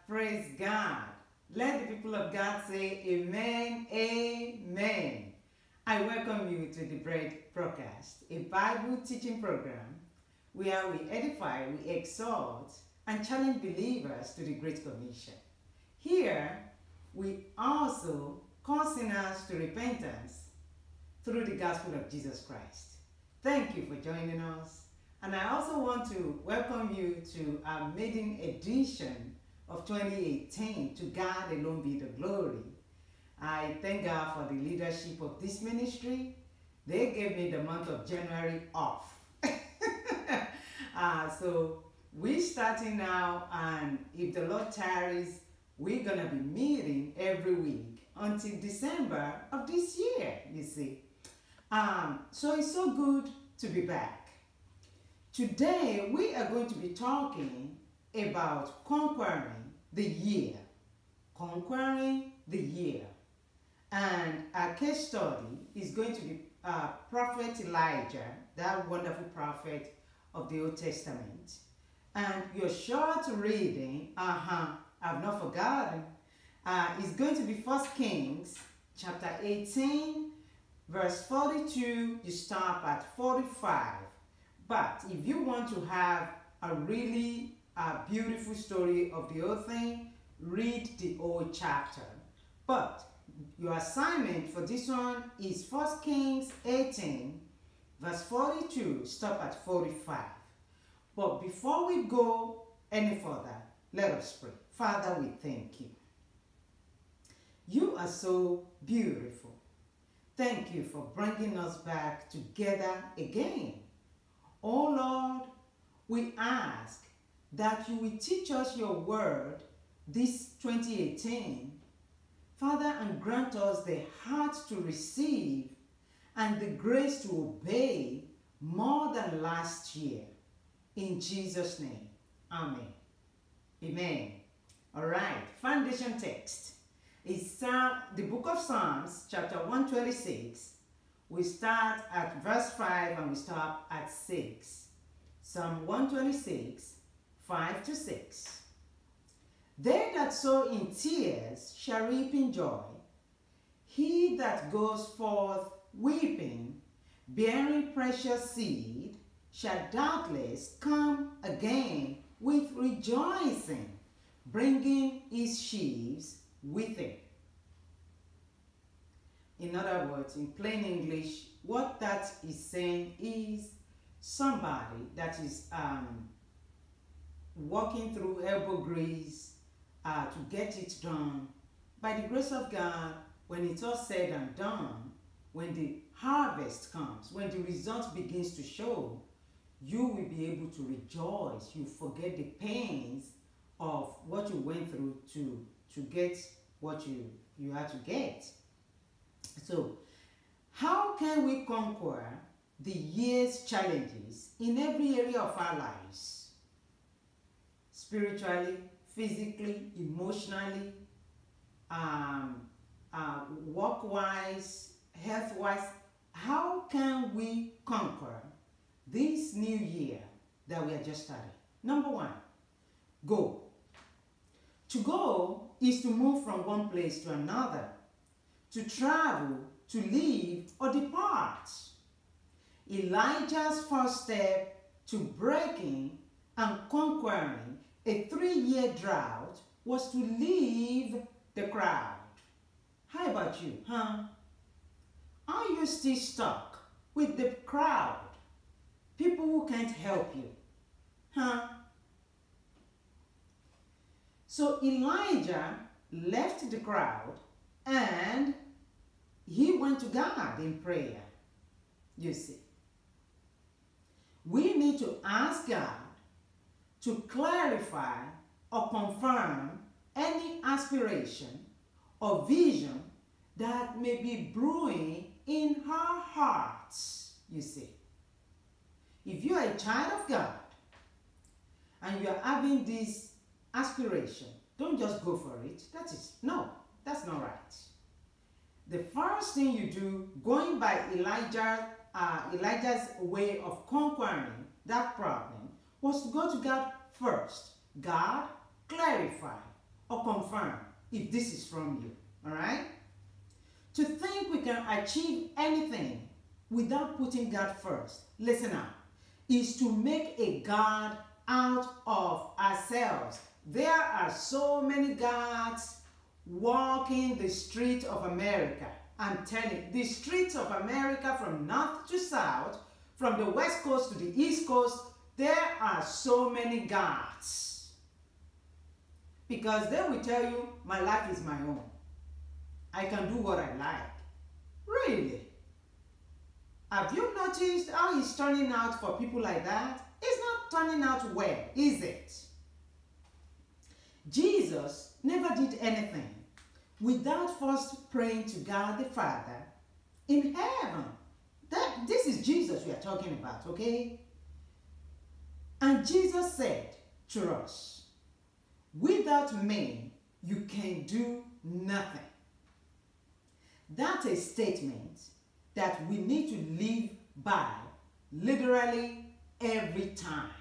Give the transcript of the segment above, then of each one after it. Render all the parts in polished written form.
Praise God. Let the people of God say amen, amen. I welcome you to the Bread Broadcast, a Bible teaching program where we edify, we exhort, and challenge believers to the Great Commission. Here, we also call sinners to repentance through the gospel of Jesus Christ. Thank you for joining us. And I also want to welcome you to our maiden edition of 2018. To God alone be the glory. I thank God for the leadership of this ministry. They gave me the month of January off. So we're starting now, and if the Lord tarries, we're going to be meeting every week until December of this year, you see. So it's so good to be back. Today, we are going to be talking about conquering the year. Conquering the year. And our case study is going to be Prophet Elijah, that wonderful prophet of the Old Testament. And your short reading, I've not forgotten, is going to be 1 Kings chapter 18, verse 42. You stop at 45. But if you want to have a really beautiful story of the whole thing, read the whole chapter. But your assignment for this one is 1 Kings 18, verse 42, stop at 45. But before we go any further, let us pray. Father, we thank you. You are so beautiful. Thank you for bringing us back together again. Oh Lord, we ask that you will teach us your word this 2018, Father, and grant us the heart to receive and the grace to obey more than last year. In Jesus' name, amen. Amen. All right, foundation text is the book of Psalms, chapter 126. We start at verse 5 and we stop at 6. Psalm 126, 5 to 6. They that sow in tears shall reap in joy. He that goes forth weeping, bearing precious seed, shall doubtless come again with rejoicing, bringing his sheaves with him. In other words, in plain English, what that is saying is somebody that is walking through elbow grease to get it done. By the grace of God, when it's all said and done, when the harvest comes, when the result begins to show, you will be able to rejoice. You forget the pains of what you went through to get what you had to get. So, how can we conquer the year's challenges in every area of our lives? Spiritually, physically, emotionally, work-wise, health-wise. How can we conquer this new year that we are just starting? Number one, go. To go is to move from one place to another, to travel, to leave, or depart. Elijah's first step to breaking and conquering a 3-year drought was to leave the crowd. How about you, Are you still stuck with the crowd? People who can't help you, So Elijah left the crowd and he went to God in prayer. You see, we need to ask God to clarify or confirm any aspiration or vision that may be brewing in our hearts. You see, if you are a child of God and you are having this aspiration, don't just go for it. That's not right. The first thing you do, going by Elijah's way of conquering that problem, was to go to God first. God, clarify or confirm if this is from you. All right? To think we can achieve anything without putting God first, listen up, is to make a God out of ourselves. There are so many gods walking the street of America. I'm telling you, the streets of America from north to south, from the west coast to the east coast, there are so many gods. Because they will tell you, my life is my own. I can do what I like. Really? Have you noticed how it's turning out for people like that? It's not turning out well, is it? Jesus never did anything without first praying to God the Father in heaven. This is Jesus we are talking about, okay? And Jesus said to us, without me, you can do nothing. That's a statement that we need to live by literally every time.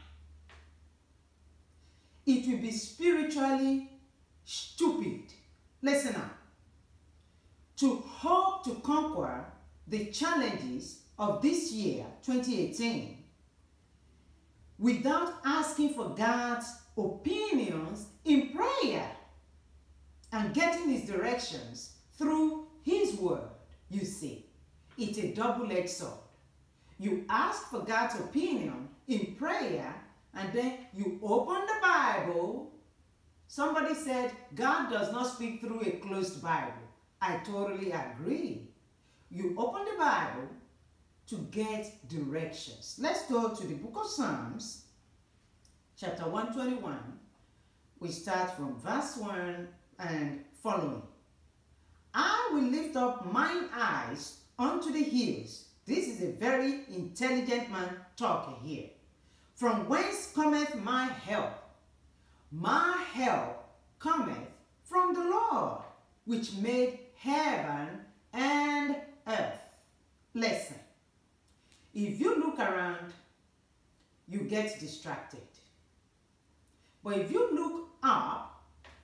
It will be spiritually stupid, listen up, to hope to conquer the challenges of this year, 2018, without asking for God's opinions in prayer and getting his directions through his word. You see, it's a double-edged sword. You ask for God's opinion in prayer, and then you open the Bible. Somebody said, God does not speak through a closed Bible. I totally agree. You open the Bible to get directions. Let's go to the book of Psalms, chapter 121. We start from verse 1 and following. I will lift up mine eyes unto the hills. This is a very intelligent man talking here. From whence cometh my help? My help cometh from the Lord, which made heaven and earth. Listen, if you look around, you get distracted. But if you look up,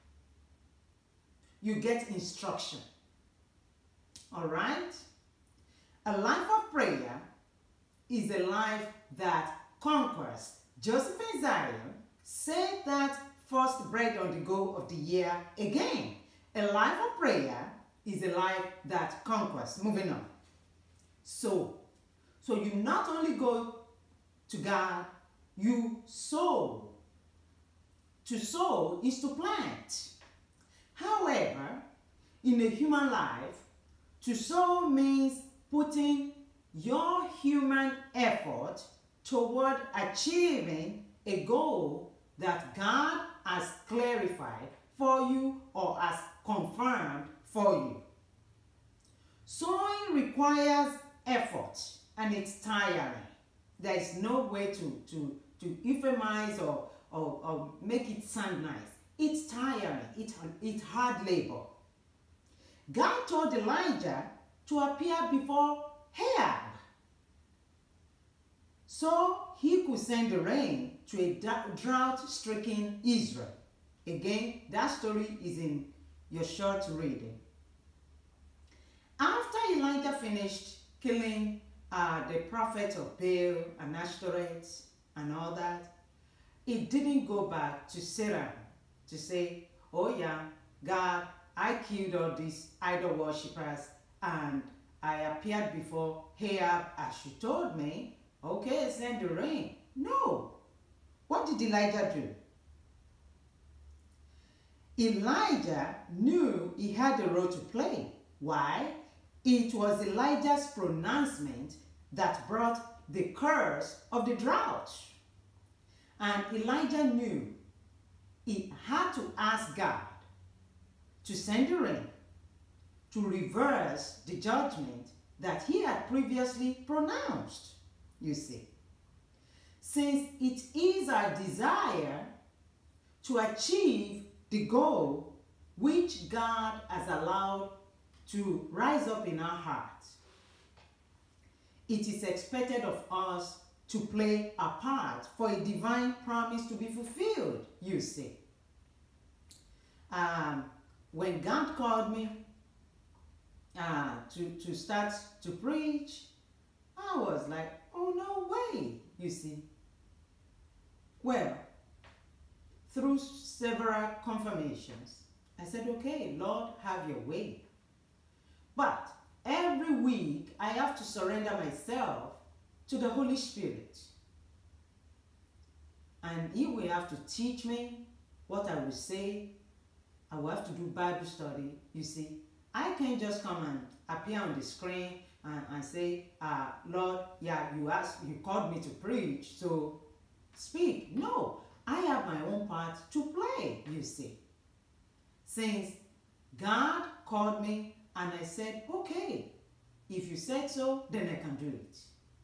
you get instruction. All right? A life of prayer is a life that conquers. Joseph and Zion said that first bread on the go of the year again. A life of prayer is a life that conquers. Moving on. So you not only go to God, you sow. To sow is to plant. However, in a human life, to sow means putting your human effort toward achieving a goal that God has clarified for you or has confirmed for you. Sowing requires effort and it's tiring. There is no way to euphemize or make it sound nice. It's tiring. It's hard labor. God told Elijah to appear before Ahab so he could send the rain to a drought-stricken Israel. Again, that story is in your short reading. After Elijah finished killing the prophets of Baal and Ashtoreth and all that, he didn't go back to Sarah to say, oh yeah, God, I killed all these idol worshippers and I appeared before Ahab as you told me. Okay, send the rain. No. What did Elijah do? Elijah knew he had a role to play. Why? It was Elijah's pronouncement that brought the curse of the drought. And Elijah knew he had to ask God to send the rain to reverse the judgment that he had previously pronounced, you see. Since it is our desire to achieve the goal which God has allowed to rise up in our hearts, it is expected of us to play a part for a divine promise to be fulfilled, you see. um, when God called me to start to preach, I was like, oh, no way, you see. Well, through several confirmations, I said, okay, Lord, have your way. But every week, I have to surrender myself to the Holy Spirit. And He will have to teach me what I will say. I will have to do Bible study, you see. I can't just come and appear on the screen and say, Lord, yeah, you called me to preach, so speak. No, I have my own part to play, you see. Since God called me and I said, okay, if you said so, then I can do it.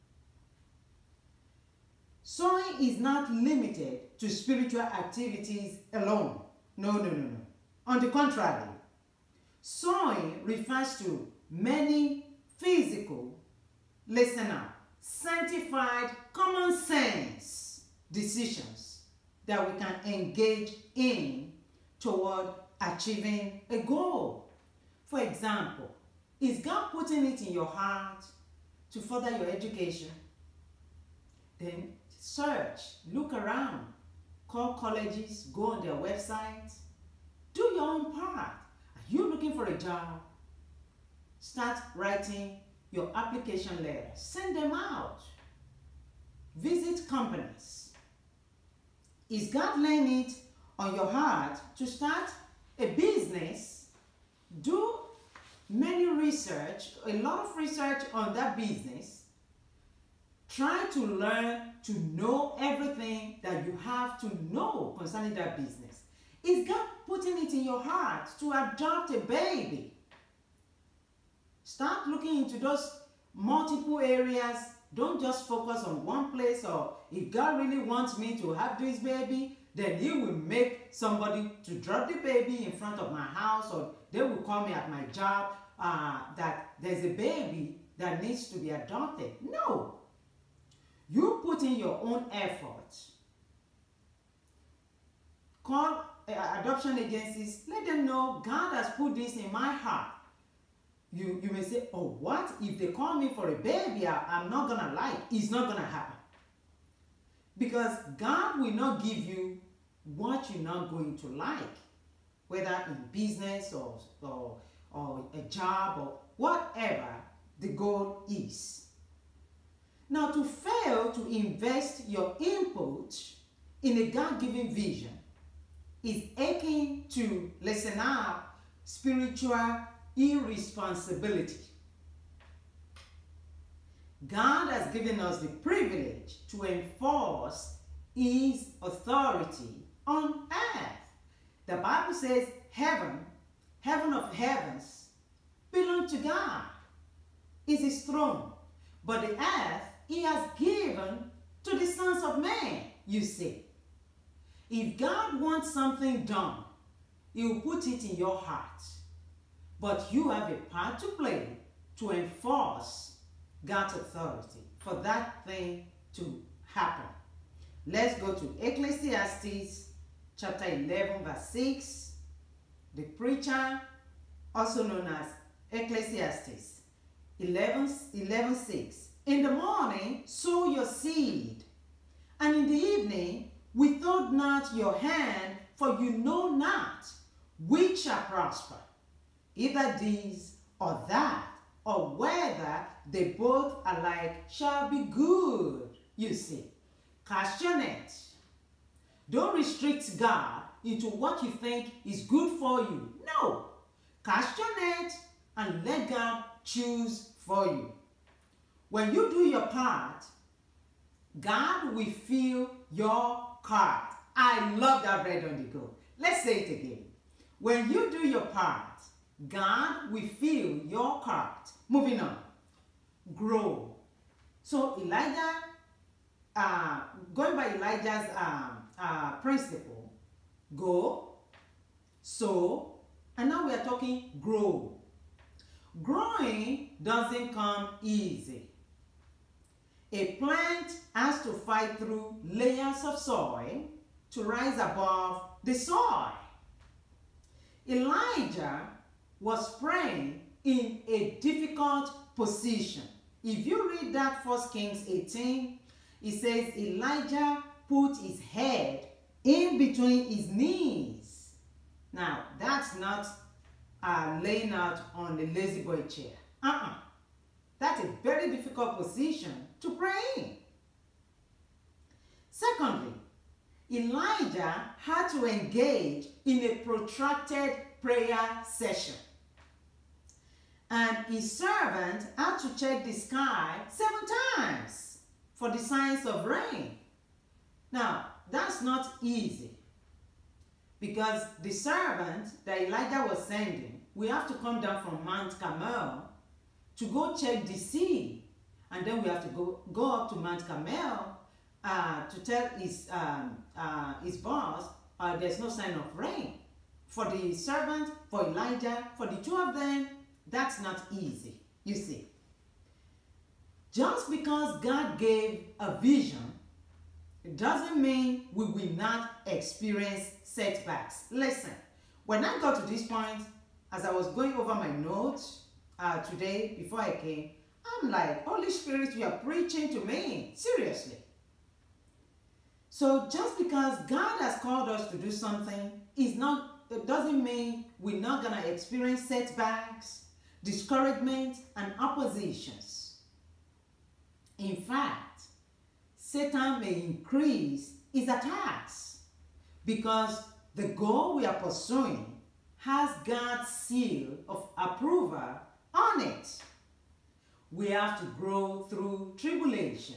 Sowing is not limited to spiritual activities alone. No, no, no, no. On the contrary, sowing refers to many physical, listen up, sanctified, common sense decisions that we can engage in toward achieving a goal. For example, is God putting it in your heart to further your education? Then search, look around, call colleges, go on their websites, do your own part. Are you looking for a job? Start writing your application letter. Send them out. Visit companies. Is God laying it on your heart to start a business? Do many research, a lot of research on that business. Try to learn to know everything that you have to know concerning that business. Is God putting it in your heart to adopt a baby? Start looking into those multiple areas. Don't just focus on one place. Or if God really wants me to have this baby, then He will make somebody to drop the baby in front of my house, or they will call me at my job that there's a baby that needs to be adopted. No. You put in your own effort. Call adoption agencies. Let them know God has put this in my heart. You may say, oh, what? If they call me for a baby, I'm not going to like. It's not going to happen. Because God will not give you what you're not going to like. Whether in business or a job or whatever the goal is. Now, to fail to invest your input in a God-given vision is akin to, listen up, spiritual irresponsibility. God has given us the privilege to enforce His authority on earth. The Bible says heaven of heavens, belongs to God. It's His throne. But the earth He has given to the sons of men, you see. If God wants something done, He will put it in your heart. But you have a part to play to enforce God's authority for that thing to happen. Let's go to Ecclesiastes chapter 11 verse 6. The preacher, also known as Ecclesiastes 11:6. In the morning sow your seed, and in the evening withhold not your hand, for you know not which shall prosper, either this or that, or whether they both alike shall be good. You see, cast your net. Don't restrict God into what you think is good for you. No, cast your net and let God choose for you. When you do your part, God will fill your cart. I love that red on the go. Let's say it again. When you do your part, God will fill your cart. Moving on. Grow. So Elijah, going by Elijah's principle, go, sow, and now we are talking grow. Growing doesn't come easy. A plant has to fight through layers of soil to rise above the soil. Elijah was praying in a difficult position. If you read that 1 Kings 18, it says Elijah put his head in between his knees. Now, that's not laying out on the lazy boy chair. That's a very difficult position to pray in. Secondly, Elijah had to engage in a protracted prayer session. And his servant had to check the sky 7 times for the signs of rain. Now, that's not easy, because the servant that Elijah was sending, we have to come down from Mount Carmel to go check the sea. And then we have to go up to Mount Carmel to tell his boss there's no sign of rain. For the servant, for Elijah, for the two of them, that's not easy, you see. Just because God gave a vision, it doesn't mean we will not experience setbacks. Listen, when I got to this point, as I was going over my notes today before I came, I'm like, Holy Spirit, you are preaching to me. Seriously. So just because God has called us to do something, it doesn't mean we're not going to experience setbacks, discouragement, and oppositions. In fact, Satan may increase his attacks because the goal we are pursuing has God's seal of approval on it. We have to grow through tribulation.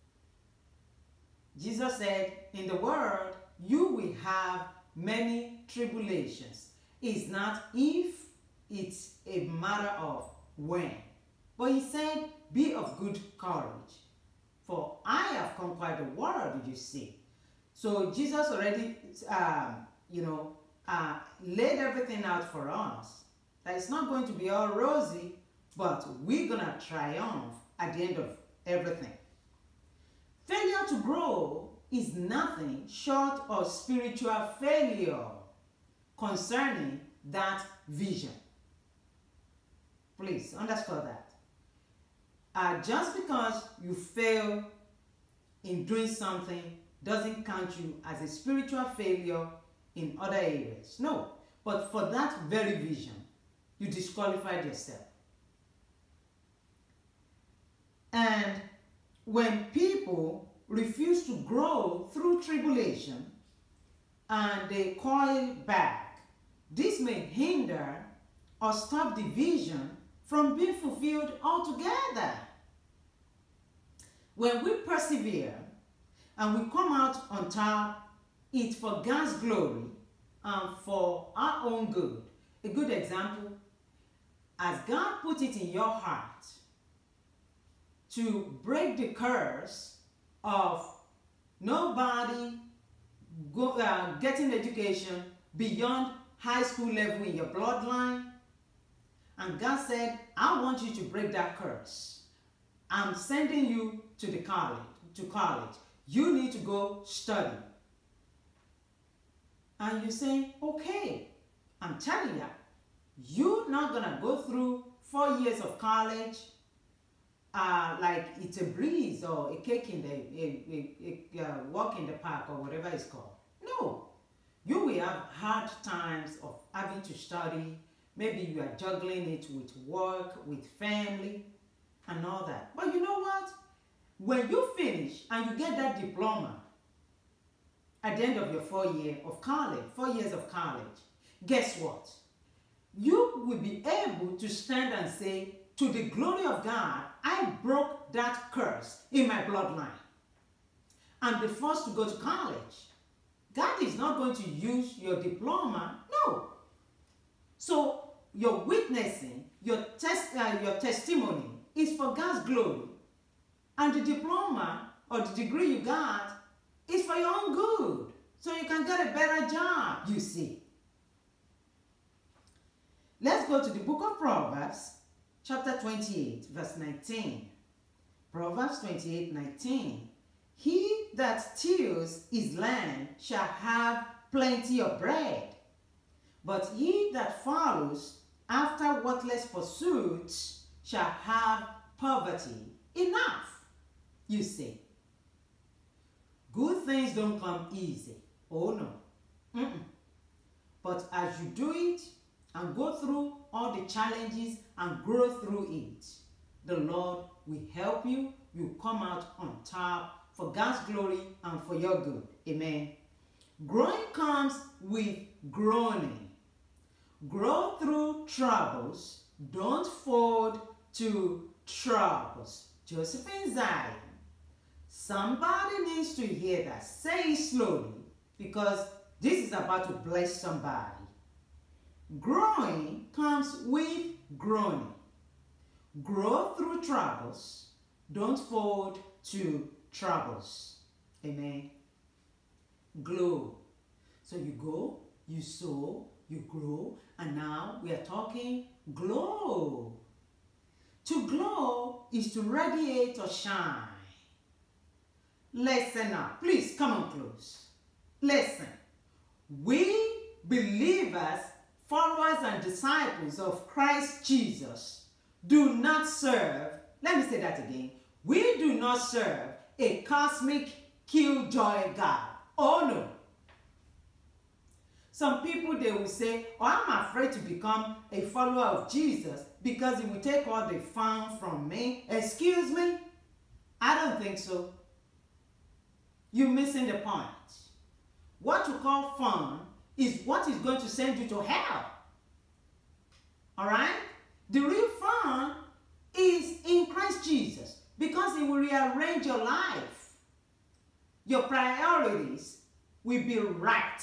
Jesus said, in the world, you will have many tribulations. It's not if, it's a matter of when. But he said, be of good courage, for I have conquered the world, you see. So Jesus already, laid everything out for us. That it's not going to be all rosy, but we're going to triumph at the end of everything. Failure to grow is nothing short of spiritual failure concerning that vision. Please underscore that. Just because you fail in doing something doesn't count you as a spiritual failure in other areas. No, but for that very vision, you disqualified yourself. And when people refuse to grow through tribulation and they coil back, this may hinder or stop the vision from being fulfilled altogether. When we persevere and we come out on top, it's for God's glory and for our own good. A good example, as God put it in your heart to break the curse of nobody getting education beyond high school level in your bloodline, and God said, I want you to break that curse. I'm sending you to college. You need to go study. And you say, okay, I'm telling you, you're not gonna go through 4 years of college like it's a breeze or a cake in a walk in the park or whatever it's called. No, you will have hard times of having to study. Maybe you are juggling it with work, with family, and all that. But you know what? When you finish and you get that diploma at the end of your 4 years of college, guess what? You will be able to stand and say, to the glory of God, I broke that curse in my bloodline. I'm the first to go to college. God is not going to use your diploma, no. So your witnessing, your testimony is for God's glory. And the diploma or the degree you got is for your own good. So you can get a better job, you see. Let's go to the book of Proverbs, chapter 28, verse 19. Proverbs 28, 19. He that tills his land shall have plenty of bread, But he that follows after worthless pursuits shall have poverty enough. You see, good things don't come easy. Oh no. But as you do it and go through all the challenges and grow through it, the Lord will help you. You'll come out on top for God's glory and for your good. Amen. Growing comes with groaning. Grow through troubles. Don't fold to troubles. Josephine Zion. Somebody needs to hear that. Say it slowly, because this is about to bless somebody. Growing comes with groaning. Grow through troubles. Don't fold to troubles. Amen. Glow. So you go, you sow, you grow, and now we are talking glow. To glow is to radiate or shine. Listen now. Please come on close. Listen. We believers, followers and disciples of Christ Jesus do not serve, let me say that again, we do not serve a cosmic killjoy God. Oh no. Some people, they will say, oh, I'm afraid to become a follower of Jesus because he will take all the fun from me. Excuse me? I don't think so. You're missing the point. What you call fun is what is going to send you to hell. All right? The real fun is in Christ Jesus, because he will rearrange your life. Your priorities will be right.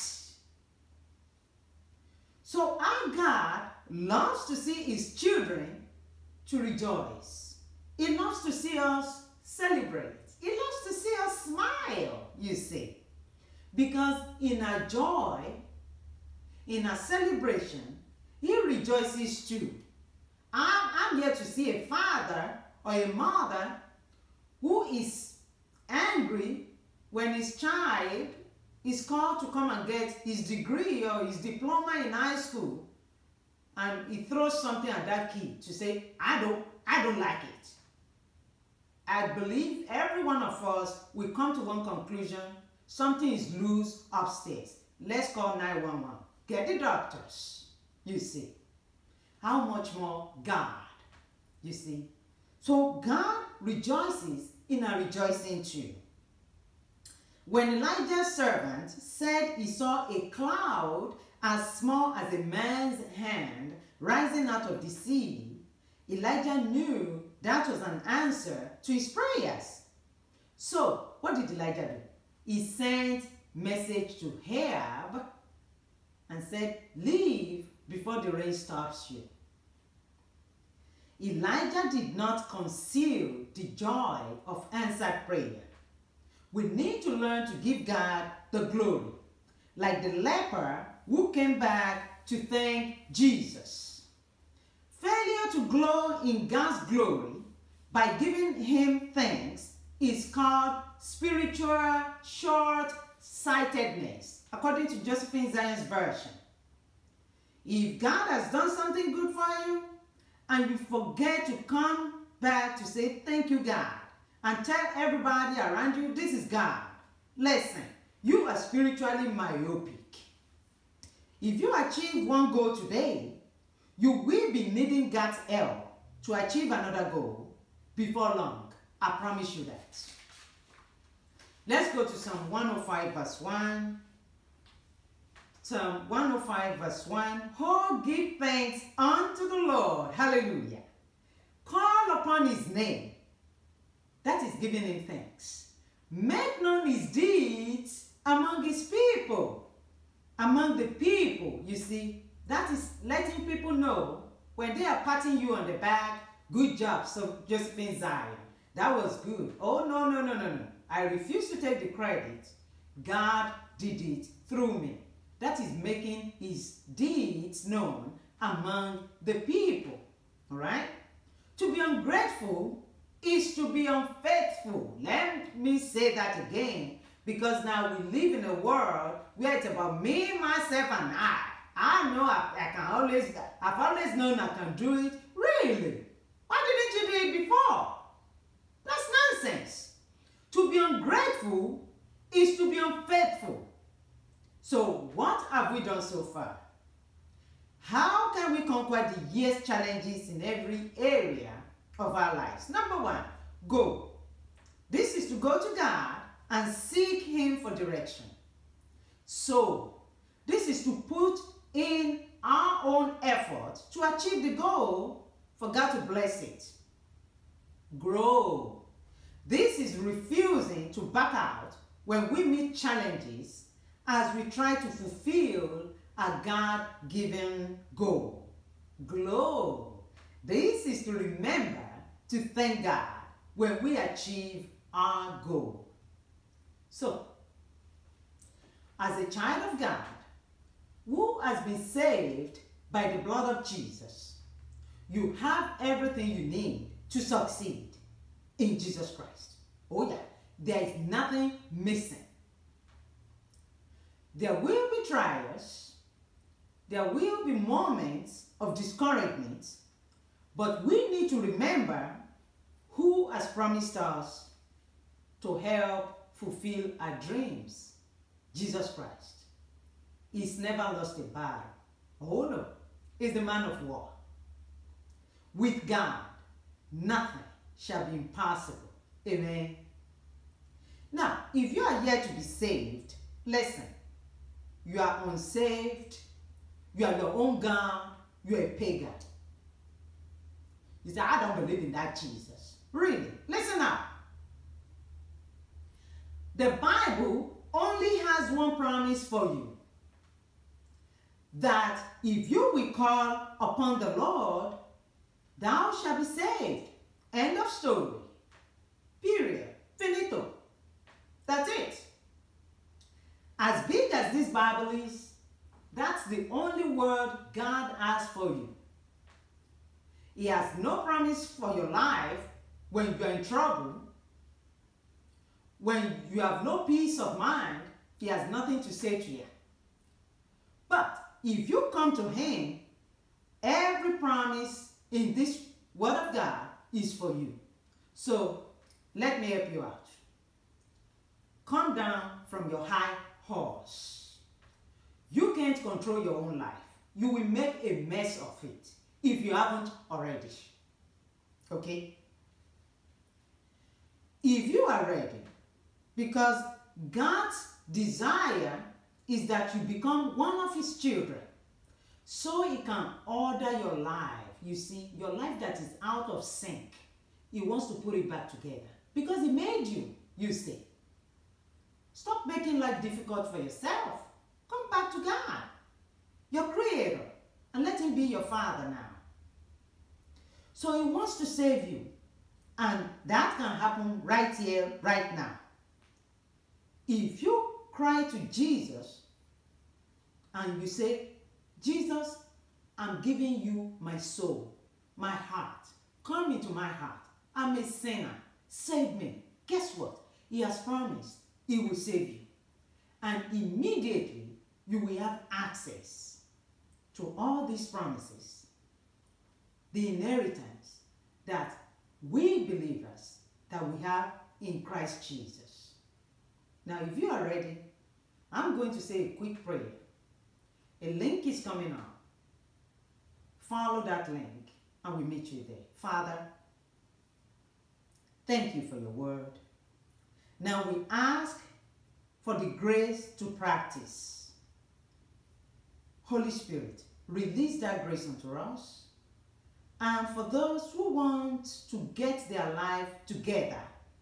So our God loves to see his children to rejoice. He loves to see us celebrate. He loves to see us smile, you see. Because in our joy, in our celebration, he rejoices too. I'm here to see a father or a mother who is angry when his child is called to come and get his degree or his diploma in high school, and he throws something at that kid to say, I don't like it. I believe every one of us will come to one conclusion: something is loose upstairs. Let's call 911. Get the doctors. You see. How much more God? You see. So God rejoices in our rejoicing too. When Elijah's servant said he saw a cloud as small as a man's hand rising out of the sea, Elijah knew that was an answer to his prayers. So, what did Elijah do? He sent message to Ahab and said, leave before the rain stops you. Elijah did not conceal the joy of answered prayer. We need to learn to give God the glory, like the leper who came back to thank Jesus. Failure to glow in God's glory by giving him thanks is called spiritual short-sightedness, according to Josephine Zion's version. If God has done something good for you, and you forget to come back to say, thank you, God, and tell everybody around you, this is God. Listen, you are spiritually myopic. If you achieve one goal today, you will be needing God's help to achieve another goal before long. I promise you that. Let's go to Psalm 105 verse 1. Psalm 105 verse 1. Oh, give thanks unto the Lord. Hallelujah. Call upon his name. That is giving him thanks. Make known his deeds among his people. Among the people, you see, that is letting people know when they are patting you on the back, good job, so Josephine Zion. That was good. Oh, no. I refuse to take the credit. God did it through me. That is making his deeds known among the people. All right? To be ungrateful is to be unfaithful. Let me say that again, because now we live in a world where it's about me, myself, and I I know I've always known I can do it. Really? Why didn't you do it before? That's nonsense. To be ungrateful is to be unfaithful. So what have we done so far? How can we conquer the year's challenges in every area of our lives? Number one, go. This is to go to God and seek Him for direction. So, this is to put in our own effort to achieve the goal for God to bless it. Grow. This is refusing to back out when we meet challenges as we try to fulfill a God-given goal. Glow. This is to remember to thank God when we achieve our goal. So, as a child of God who has been saved by the blood of Jesus, you have everything you need to succeed in Jesus Christ. Oh yeah, there is nothing missing. There will be trials, there will be moments of discouragement, but we need to remember who has promised us to help fulfill our dreams. Jesus Christ. He's never lost a battle. Oh no, he's the man of war. With God, nothing shall be impossible. Amen. Now, if you are yet to be saved, listen. You are unsaved. You are your own God. You are a pagan. You say, I don't believe in that Jesus. Really? Listen up. The Bible only has one promise for you. That if you will call upon the Lord, thou shalt be saved. End of story. Period. Finito. That's it. As big as this Bible is, that's the only word God has for you. He has no promise for your life when you're in trouble. When you have no peace of mind, He has nothing to say to you. But if you come to Him, every promise in this Word of God is for you. So, let me help you out. Come down from your high horse. You can't control your own life. You will make a mess of it if you haven't already. Okay? If you are ready, because God's desire is that you become one of His children, so He can order your life. You see, your life that is out of sync, He wants to put it back together. Because He made you, you see. Stop making life difficult for yourself. Come back to God, your Creator, and let Him be your Father now. So He wants to save you. And that can happen right here, right now. If you cry to Jesus and you say, Jesus, I'm giving you my soul, my heart. Come into my heart. I'm a sinner. Save me. Guess what? He has promised He will save you. And immediately you will have access to all these promises. The inheritance that we believers that we have in Christ Jesus. Now, if you are ready, I'm going to say a quick prayer. A link is coming up. Follow that link and we'll meet you there. Father, thank you for your word. Now we ask for the grace to practice. Holy Spirit, release that grace unto us. And for those who want to get their life together,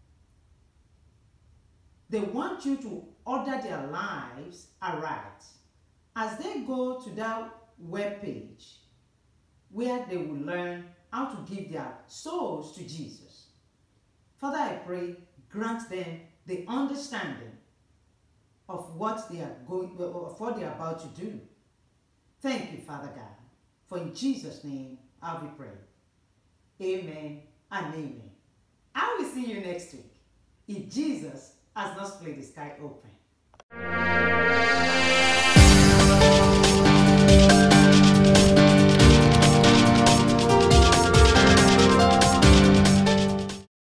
they want you to order their lives aright. As they go to that webpage where they will learn how to give their souls to Jesus. Father, I pray, grant them the understanding of what they are about to do. Thank you, Father God, for in Jesus' name I will pray. Amen and amen. I will see you next week if Jesus has not split the sky open.